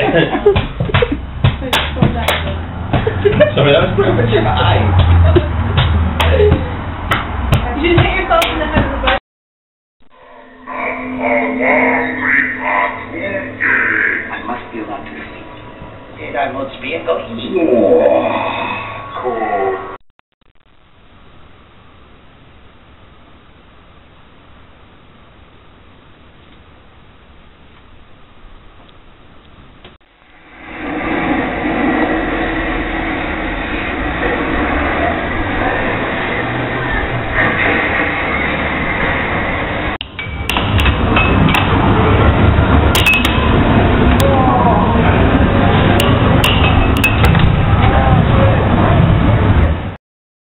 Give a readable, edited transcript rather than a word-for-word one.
Sorry, that was pretty much my eye. You didn't hit yourself in the head with a bike. I must be allowed to speak. And I must be a